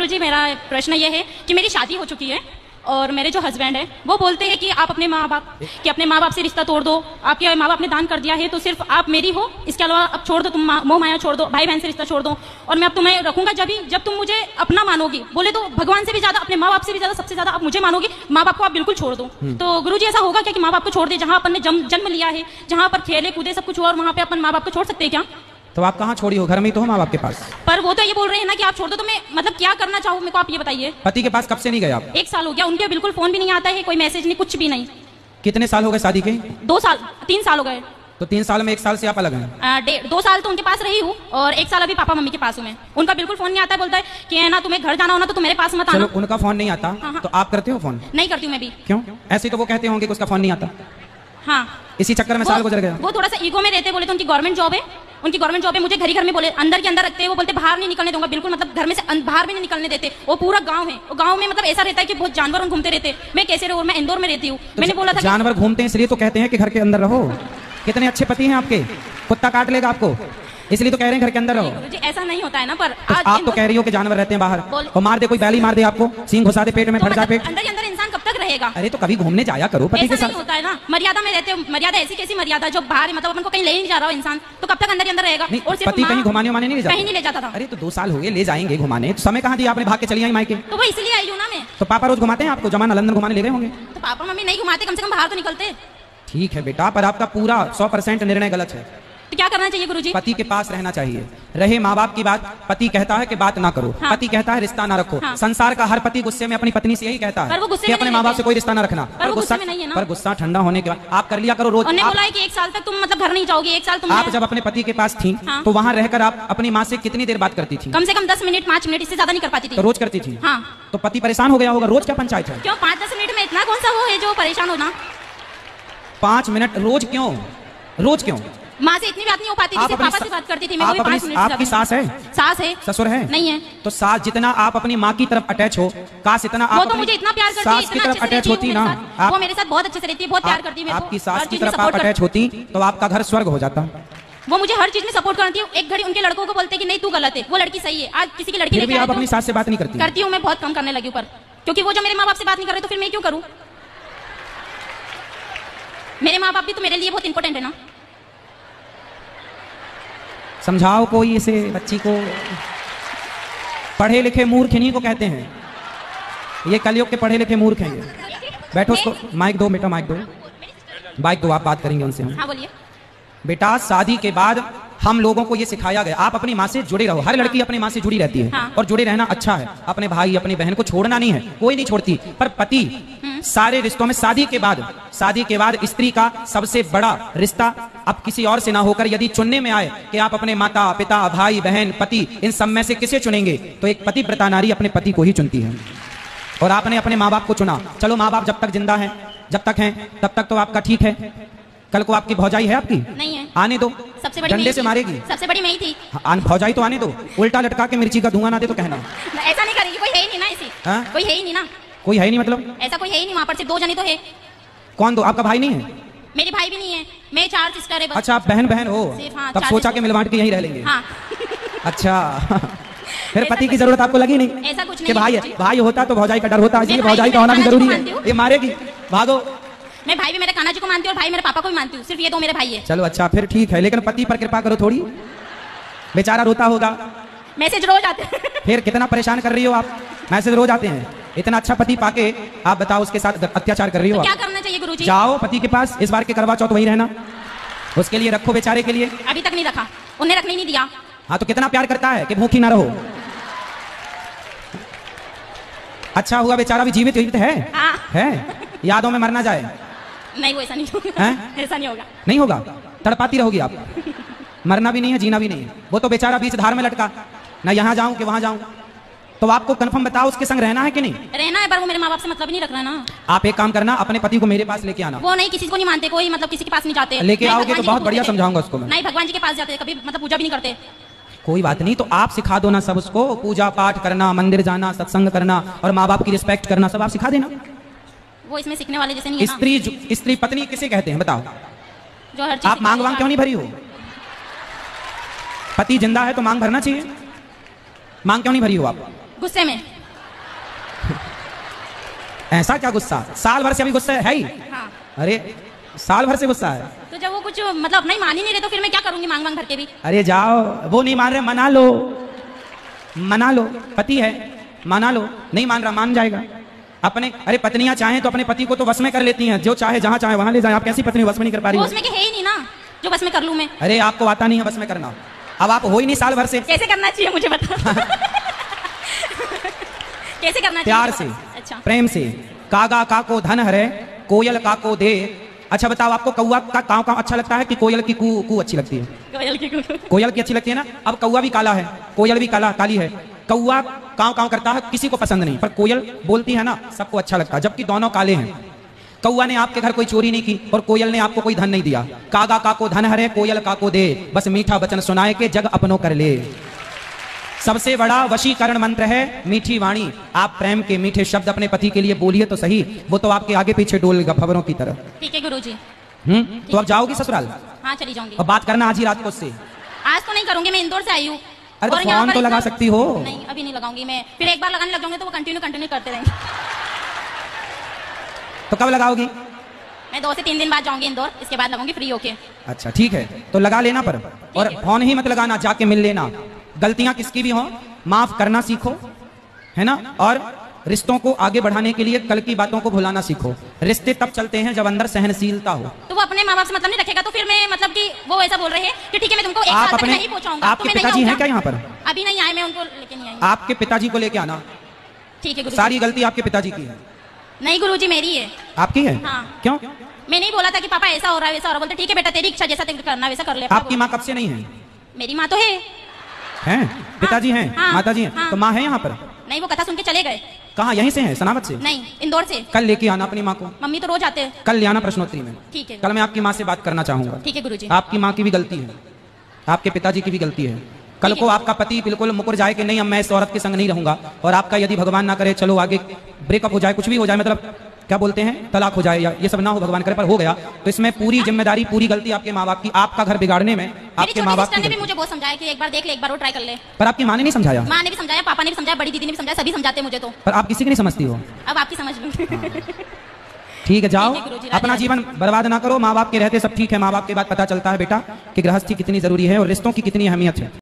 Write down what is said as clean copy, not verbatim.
गुरुजी मेरा प्रश्न ये है कि मेरी शादी हो चुकी है और मेरे जो हस्बैंड है वो बोलते हैं कि आप अपने माँ बाप से रिश्ता तोड़ दो, आपके माँ बाप ने दान कर दिया है तो सिर्फ आप मेरी हो, इसके अलावा अब छोड़ दो, तुम मोह माया छोड़ दो, भाई बहन से रिश्ता छोड़ दो और मैं अब तुम्हें रखूंगा जब तुम मुझे अपना मानोगी। बोले तो भगवान से भी ज्यादा, अपने माँ बाप से भी ज्यादा, सबसे ज्यादा आप मुझे मानोगी, माँ बाप को आप बिल्कुल छोड़ दो। तो गुरुजी ऐसा होगा क्या कि माँ बाप को छोड़ दे, जहाँ अपन ने जन्म लिया है, जहाँ पर खेले कूदे सब कुछ हुआ और वहाँ पे अपन माँ बाप को छोड़ सकते हैं क्या? तो आप कहाँ छोड़ी हो? घर में ही तो हो माँ बाप के पास। पर वो तो ये बोल रहे हैं ना कि आप छोड़ दो, तो मैं मतलब क्या करना चाहूँ मेरे को आप ये बताइए। पति के पास कब से नहीं गए आप? 1 साल हो गया, उनके बिल्कुल फोन भी नहीं आता है, कोई मैसेज नहीं, कुछ भी नहीं। कितने साल हो गए शादी के? 2 साल 3 साल हो गए। तो 3 साल में 1 साल से आप अलग हैं? 2 साल तो उनके पास रही हूँ और 1 साल अभी पापा मम्मी के पास हूँ मैं। उनका बिल्कुल फोन नहीं आता है, बोलता है कि है ना तुम्हें घर जाना हो ना तो मेरे पास मत आना। चलो उनका फोन नहीं आता तो आप करते हो फोन? नहीं करती हूँ मैं भी। क्यों? ऐसे तो वो कहते होंगे कि उसका फोन नहीं आता। हाँ, इसी चक्कर में साल गुजर गया। वो थोड़ा सा ईगो में रहते, बोले तो उनकी गवर्नमेंट जॉब है, मुझे घर में बोले अंदर के अंदर रखते हैं, वो बोलते बाहर नहीं निकलने दूंगा बिल्कुल, मतलब घर में से बाहर भी नहीं निकलने देते। वो पूरा गांव है, वो गांव में मतलब ऐसा रहता है कि बहुत जानवर घूमते रहते। मैं कैसे रहूं? मैं इंदौर में रहती हूँ। मैंने बोला था जानवर घूमते हैं इसलिए तो कहते हैं कि घर के अंदर रहो। कितने अच्छे पति हैं आपके, कुत्ता काट लेगा आपको, इसलिए तो कह रहे हैं घर के अंदर रहो। जी ऐसा नहीं होता है ना, पर तो आप तो कह रही हो कि जानवर रहते हैं बाहर, और मार दे कोई बैली मार दे आपको, सींग घुसा दे पेट में, फट जाए पेट। अंदर के अंदर इंसान कब तक रहेगा? अरे तो कभी घूमने जाया करो पति के साथ। नहीं होता है ना, मर्यादा में रहते हो। मर्यादा ऐसी कैसी मर्यादा जो बाहर मतलब अपन को कहीं ले नहीं जा रहा हो इंसान, तो कब तक अंदर अंदर रहेगा? और पति कहीं घुमाने नहीं ले जाता? कहीं नहीं ले जाता था। अरे तो 2 साल हो गए, ले जाएंगे घुमाने, तो समय कहाँ दिया आपने? भाग के चली आई मायके। तो वो इसलिए आई हूँ ना मैं। तो पापा रोज घुमाते हैं आपको? जमाना लंदन घुमाने ले गए होंगे। तो पापा मम्मी नहीं घुमाते, कम से कम बाहर तो निकलते। ठीक है बेटा, पर आपका पूरा 100% निर्णय गलत है। तो क्या करना चाहिए गुरुजी? पति के पास रहना चाहिए। रहे माँ बाप की बात, पति कहता है कि बात ना करो, हाँ। पति कहता है रिश्ता ना रखो। हाँ। संसार का हर पति गुस्से में अपनी पत्नी से यही कहता है कि अपने माँ बाप से कोई रिश्ता ना रखना। पर गुस्सा ठंडा होने के बाद आप कर लिया करो रोज। बोला है कि 1 साल तक तुम मतलब घर नहीं जाओगी, 1 साल तुम। आप जब अपने पति के पास थी तो वहाँ रहकर आप अपनी माँ से कितनी देर बात करती थी? कम से कम 10 मिनट 5 मिनट, इससे ज्यादा नहीं कर पाती थी। तो रोज करती थी? हाँ। तो पति परेशान हो गया होगा, रोज क्या पंचायत है? क्यों 5-10 मिनट में इतना कौन सा वो है जो परेशान होना? 5 मिनट रोज क्यों? रोज क्यों? माँ से इतनी बात नहीं हो पाती थी, पापा से बात करती थी मैं। आपकी सास है? सास है। ससुर है? नहीं है। तो सास जितना आप अपनी माँ की तरफ अटैच हो, काश इतना आप वो तो मुझे इतना प्यार करती है, सास की तरफ अटैच होती ना। वो मेरे साथ बहुत अच्छे से रहती है, बहुत प्यार करती है। आपकी सास की तरफ आप अटैच होती तो आपका घर स्वर्ग हो जाता। वो मुझे हर चीज में सपोर्ट करती है। एक घड़ी उनके लड़कों को बोलते हैं कि नहीं तू गलत है, वो लड़की सही है। आज किसी की लड़की लेके आप अपनी सास से बात नहीं करती? करती हूँ मैं, बहुत कम करने लगी हूँ, पर क्योंकि वो जो मेरे माँ बाप से बात नहीं कर रहे तो फिर मैं क्यों करूँ? मेरे माँ बाप भी तो मेरे लिए बहुत इंपॉर्टेंट है ना। समझाओ कोई इसे बच्ची को। पढ़े लिखे मूर्ख इन्हीं को कहते हैं, ये कलयुग के पढ़े लिखे मूर्ख हैं ये। बैठो, उसको माइक दो बेटा, माइक दो, माइक दो, आप बात करेंगे उनसे हम। हाँ बोलिए। बेटा शादी के बाद हम लोगों को ये सिखाया गया आप अपनी माँ से जुड़े रहो। हर लड़की अपनी माँ से जुड़ी रहती है। हाँ। और जुड़े रहना अच्छा है। अपने भाई अपनी बहन को छोड़ना नहीं है, कोई नहीं छोड़ती। पर पति सारे रिश्तों में शादी के बाद स्त्री का सबसे बड़ा रिश्ता अब किसी और से ना होकर यदि चुनने में आए कि आप अपने माता पिता भाई बहन पति इन सब में से किसे चुनेंगे, तो एक पतिव्रता नारी अपने पति को ही चुनती है। और आपने अपने माँ बाप को चुना। चलो माँ बाप जब तक जिंदा हैं, जब तक हैं तब तक तो आपका ठीक है। कल को आपकी भौजाई है आपकी? नहीं है। आने दो, सबसे बड़ी डंडे से मारेगी। सबसे बड़ी मैं ही थी। भौजाई तो आने दो, उल्टा लटका के मिर्ची का धुआं ना दे तो कहना। ऐसा नहीं करेगी, कोई है ही नहीं ना ऐसी। कोई है ही नहीं ना। कोई है नहीं मतलब? ऐसा कोई है ही नहीं, वहाँ पर सिर्फ 2 जने तो है। कौन दो? आपका भाई नहीं है? मेरे भाई भी नहीं है, मैं 4 सिस्टर है बस। अच्छा आप बहन हो। हाँ, तब सोचा कि मिलवाट के यहीं रह लेंगे। हाँ। अच्छा फिर पति की जरूरत आपको लगी नहीं? ऐसा कुछ नहीं। भाई होता तो भौजाई का डर होता, इसलिए भौजाई का होना भी जरूरी है। ये मारेगी, भागो। मैं भाई भी मेरे कान्हा जी को मानती हूँ और भाई मेरे पापा को भी मानती हूँ, सिर्फ ये 2 मेरे भाई है। चलो अच्छा फिर ठीक है, लेकिन पति पर कृपा करो थोड़ी, बेचारा रोता होगा। मैसेज रोज आते हैं। फिर कितना परेशान कर रही हो आप? मैसेज रोज आते हैं। इतना अच्छा पति पाके आप बताओ उसके साथ अत्याचार कर रही हो। क्या करना चाहिए गुरुजी? जाओ पति के पास, इस बार के करवा चौथ वहीं रहना, उसके लिए रखो बेचारे के लिए। अभी तक नहीं रखा, उन्हें रखने नहीं दिया। हाँ तो कितना प्यार करता है कि भूखी ना रहो। अच्छा हुआ बेचारा भी जीवित है, यादों में मर ना जाए। नहीं वो ऐसा नहीं होगा। ऐसा नहीं होगा। नहीं होगा, तड़पाती रहोगी आप। मरना भी नहीं है, जीना भी नहीं है। वो तो बेचारा बीच धार में लटका, ना यहाँ जाऊं कि वहां जाऊं। तो आपको कंफर्म बताओ उसके संग रहना है कि नहीं? रहना है, पर वो मेरे माँ बाप से मतलब नहीं रख रहा है ना। आप एक काम करना, अपने पति को मेरे पास लेके आना। वो नहीं, किसी को नहीं मानते, कोई मतलब किसी के पास नहीं जाते। लेके आओगे तो बहुत बढ़िया समझाऊंगा उसको मैं। नहीं भगवान जी के पास जाते, कभी मतलब पूजा भी नहीं करते। कोई बात नहीं, तो आप सिखा दो ना सब उसको, पूजा पाठ करना, मंदिर जाना, सत्संग करना और माँ बाप की रिस्पेक्ट करना, सब आप सिखा देना। वो इसमें सीखने वाले जैसे नहीं है ना। स्त्री पत्नी किसे कहते हैं बताओ? जो हर चीज आप मांग वांग क्यों नहीं भरी हो? पति जिंदा है तो मांग भरना चाहिए। मांग क्यों नहीं भरी हो आप? गुस्से में। ऐसा क्या गुस्सा? साल भर से अभी गुस्सा है ही? हाँ। अरे साल भर से गुस्सा है? तो जब वो कुछ मतलब अपना ही मान ही नहीं रहे तो फिर मैं क्या करूंगी मांग मांग भर के भी? अरे जाओ, वो नहीं मान रहे, मना लो, मना लो, पति है, मना लो। नहीं मान रहा, मान जाएगा अपने। अरे पत्नियां चाहें तो अपने पति को तो वश में कर लेती हैं, जो चाहे जहां चाहे वहां ले जाए। आप कैसी पत्नी वश में नहीं कर पा रही? वो उसमें के है ही नहीं ना जो बस में कर लूं मैं। अरे आपको आता नहीं है बस में करना, अब आप हो ही नहीं साल भर से। कैसे करना चाहिए मुझे बता। कैसे करना चाहिए? प्यार से, अच्छा, प्रेम से। कागा का को धन हरे, कोयल का को दे। अच्छा बताओ, आपको कौआ का काव काव अच्छा लगता है कि कोयल की कू कू अच्छी लगती है? कोयल की अच्छी लगती है ना। अब कौआ भी काला है, कोयल भी काली है। कौआ काव काव करता है, किसी को पसंद नहीं, पर कोयल बोलती है ना, सबको अच्छा लगता है, जबकि दोनों काले हैं। कौआ ने आपके घर कोई चोरी नहीं की और कोयल ने आपको कोई धन नहीं दिया। कागा का को धन हरे, कोयल का को दे, बस मीठा वचन सुनाए के जग अपनों कर ले। सबसे बड़ा वशीकरण मंत्र है मीठी वाणी। आप प्रेम के मीठे शब्द अपने पति के लिए बोलिए तो सही, वो तो आपके आगे पीछे डोलेगा खबरों की तरह। ठीक है गुरुजी। तो अब जाओगी ससुराल? हाँ चली जाऊंगी। अब बात करना आज ही रात को उससे। आज तो नहीं करूंगी, मैं इंदौर से आई हूँ। अरे तो फोन तो लगा सकती हो। नहीं अभी नहीं लगाऊंगी मैं, फिर एक बार लगाने लग जाऊंगी तो वो कंटिन्यू करते रहेंगे। तो कब लगाओगी? मैं 2 से 3 दिन बाद जाऊंगी इंदौर, इसके बाद लगाऊंगी फ्री होके। अच्छा ठीक है, तो लगा लेना पर, और फोन ही मत लगाना, जाके मिल लेना। गलतियां किसकी भी हो माफ करना सीखो, है ना। और रिश्तों को आगे बढ़ाने के लिए कल की बातों को भुलाना सीखो। रिश्ते तब चलते हैं जब अंदर सहनशीलता हो। तो वो अपने माँ बाप से मतलब नहीं रखेगा तो फिर मैं मतलब कि वो ऐसा बोल रहे हैं कि ठीक है मैं तुमको एक साल तक नहीं पहुंचाऊंगा। आपके पिताजी हैं क्या यहाँ पर? अभी नहीं आए, मैं उनको लेके नहीं आई। आपके पिताजी को लेके आना। ठीक है गुरुजी। सारी गलती आपके पिताजी की है? नहीं गुरुजी मेरी है। आपकी है? हाँ। क्यों? मैं नहीं बोला था कि पापा ऐसा हो रहा है वैसा हो रहा, बोलते ठीक है बेटा तेरी इच्छा जैसा करना वैसा कर ले। आपकी माँ कब से नहीं है? मेरी माँ तो है। हैं? पिताजी हैं? हाँ, माताजी हैं? हाँ। तो माँ है यहाँ पर? नहीं वो कथा सुन के चले गए। कहाँ? यहीं से हैं, सनावत से? नहीं इंदौर से। कल लेके आना अपनी माँ को। मम्मी तो रोज आते हैं। कल ले आना प्रश्नोत्तरी में। ठीक है। कल मैं आपकी माँ से बात करना चाहूंगा। ठीक है गुरुजी। आपकी माँ की भी गलती है, आपके पिताजी की भी गलती है। कल को आपका पति बिल्कुल मुकर जाए कि नहीं अब मैं इस औरत के संग नहीं रहूंगा, और आपका यदि भगवान ना करे चलो आगे ब्रेकअप हो जाए, कुछ भी हो जाए, मतलब क्या बोलते हैं तलाक हो जाए, या ये सब ना हो भगवान करे, पर हो गया तो इसमें पूरी जिम्मेदारी पूरी गलती आपके माँ बाप की। आपका घर बिगाड़ने में आपके माँ बाप ने भी मुझे बहुत समझाया कि एक बार देख ले, एक बार वो ट्राई कर ले। पर आपकी माँ ने नहीं समझाया? माँ ने भी समझाया, पापा ने भी समझाया, बड़ी दीदी ने भी समझाया, सभी समझाते मुझे तो। पर आप किसी की नहीं समझती हो। अब आपकी समझ लूं। ठीक है जाओ, अपना जीवन बर्बाद ना करो। माँ बाप के रहते सब ठीक है, माँ बाप के बाद पता चलता है बेटा कि गृहस्थी कितनी जरूरी है और रिश्तों की कितनी अहमियत है।